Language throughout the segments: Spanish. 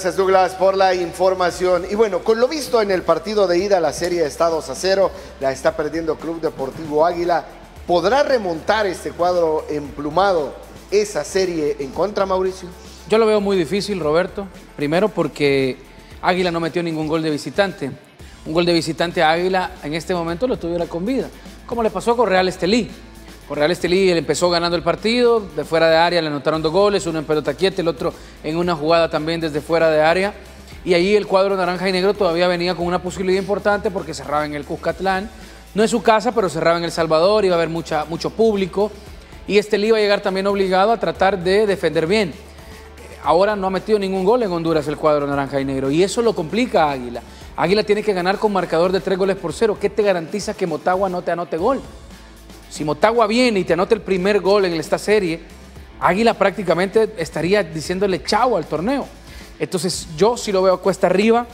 Gracias, Douglas, por la información. Y bueno, con lo visto en el partido de ida, la serie de está 2-0, la está perdiendo Club Deportivo Águila. ¿Podrá remontar este cuadro emplumado esa serie en contra, Mauricio? Yo lo veo muy difícil, Roberto. Primero porque Águila no metió ningún gol de visitante. Un gol de visitante a Águila en este momento lo tuviera con vida, como le pasó con Real Estelí. Con Real Estelí él empezó ganando el partido, de fuera de área le anotaron 2 goles, uno en pelota quieta, el otro en una jugada también desde fuera de área. Y ahí el cuadro naranja y negro todavía venía con una posibilidad importante porque cerraba en el Cuscatlán. No es su casa, pero cerraba en El Salvador, iba a haber mucho público. Y Estelí iba a llegar también obligado a tratar de defender bien. Ahora no ha metido ningún gol en Honduras el cuadro naranja y negro, y eso lo complica a Águila. Águila tiene que ganar con marcador de 3-0. ¿Qué te garantiza que Motagua no te anote gol? Si Motagua viene y te anota el primer gol en esta serie, Águila prácticamente estaría diciéndole chao al torneo. Entonces yo sí lo veo cuesta arriba,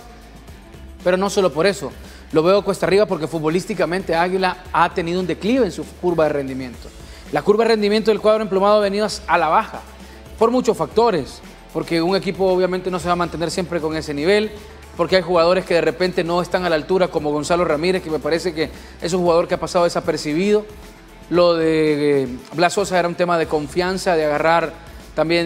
pero no solo por eso. Lo veo cuesta arriba porque futbolísticamente Águila ha tenido un declive en su curva de rendimiento. La curva de rendimiento del cuadro emplumado ha venido a la baja por muchos factores. Porque un equipo obviamente no se va a mantener siempre con ese nivel, porque hay jugadores que de repente no están a la altura, como Gonzalo Ramírez, que me parece que es un jugador que ha pasado desapercibido. Lo de Blas Sosa era un tema de confianza, de agarrar también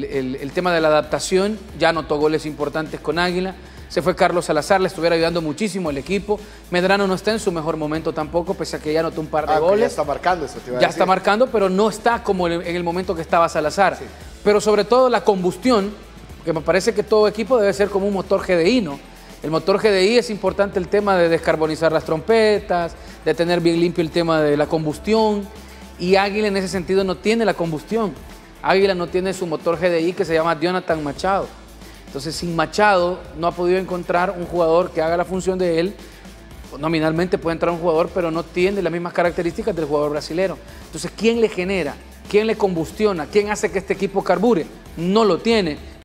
el tema de la adaptación. Ya anotó goles importantes con Águila. Se fue Carlos Salazar, le estuviera ayudando muchísimo al equipo. Medrano no está en su mejor momento tampoco, pese a que ya anotó un par de goles. Ya está marcando, eso te iba a ya decir. está marcando, pero no está como en el momento que estaba Salazar. Sí. Pero sobre todo la combustión, que me parece que todo equipo debe ser como un motor GDI, ¿no? El motor GDI es importante el tema de descarbonizar las trompetas, de tener bien limpio el tema de la combustión, y Águila en ese sentido no tiene la combustión. Águila no tiene su motor GDI que se llama Jonathan Machado. Entonces sin Machado no ha podido encontrar un jugador que haga la función de él. Nominalmente puede entrar un jugador, pero no tiene las mismas características del jugador brasilero. Entonces, ¿quién le genera? ¿Quién le combustiona? ¿Quién hace que este equipo carbure? No lo tiene.